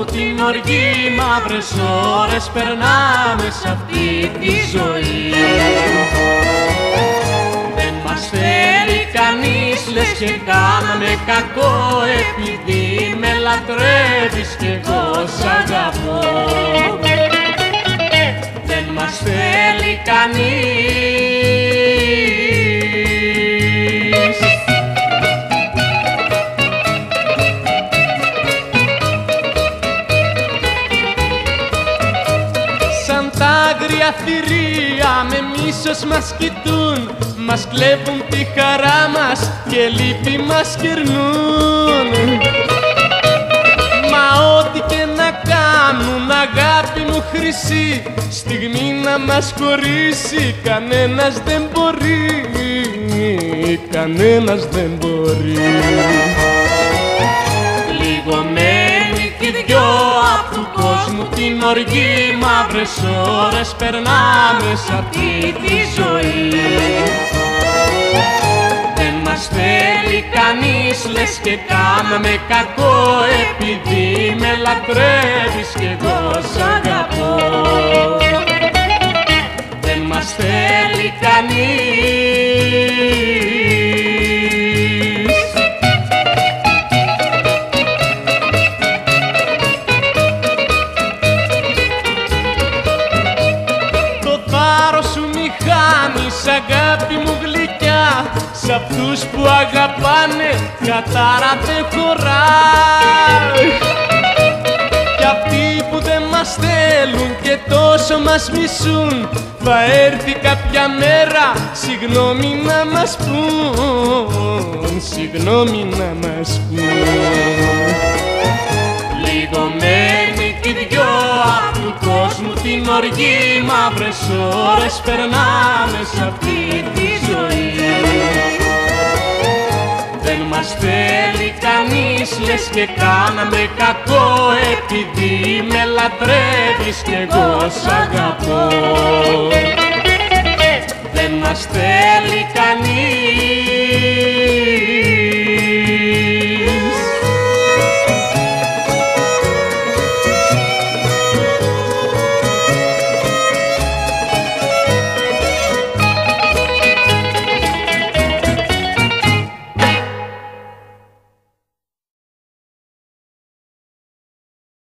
την οργή, μαύρες ώρες περνάμε σ' αυτή τη ζωή. Δεν μας θέλει κανείς, λες και κάναμε κακό, επειδή με λατρεύεις κι εγώ σ' αγαπώ. Δεν μας θέλει κανείς. Σαν τα άγρια θηρία με μίσος μας κοιτούν, μας κλέβουν τη χαρά μας και λύπη μας κερνούν. Μα ό,τι και να κάνουν, αγάπη μου χρυσή, στιγμή να μας χωρίσει κανένας δεν μπορεί, κανένας δεν μπορεί. Πληγωμένοι κι δυο απ' του κόσμου την οργή, μαύρες ώρες περνάμε σ' αυτή τη ζωή. Δεν μας θέλει κανείς, λες και κάναμε κακό, επειδή με λατρεύεις κι εγώ σ' αγαπώ. Δεν μας θέλει κανείς. Το θάρρος σου μη χάνεις, αγάπη μου γλυκιά, σ' αυτούς που αγαπάνε κατάρα δεν χωράει. Κι αυτοί που δεν μας θέλουν και τόσο μας μισούν, θα έρθει κάποια μέρα συγγνώμη να μας πουν, συγγνώμη να μας πουν. Πληγωμένοι κι δυο απ' του κόσμου την οργή, μαύρες ώρες περνάμε σ' αυτή τη ζωή. Δεν μας θέλει κανείς, λες και κάναμε κακό, επειδή με λατρεύεις κι εγώ σ' αγαπώ. Δεν μας θέλει κανείς.